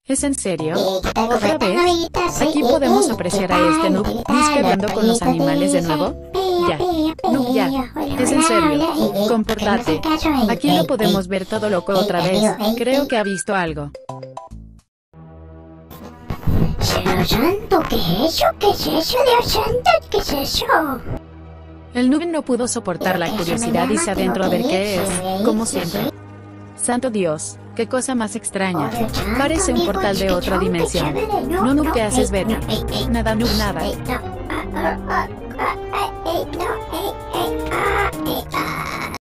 ¿Es en serio? ¿Otra vez? Aquí podemos apreciar a este noob disparando con los animales de nuevo. Ya, noob, ya. Es en serio. Compórtate. Aquí lo podemos ver todo loco otra vez. Creo que ha visto algo. Cielo santo, ¿qué es eso? ¿Qué es eso, Dios santo? ¿Qué es eso? El noob no pudo soportar la curiosidad y se adentró a ver qué es, como siempre. Santo Dios, qué cosa más extraña. Parece un portal de otra dimensión. No, noob, ¿qué haces, Beta? Nada, noob, nada.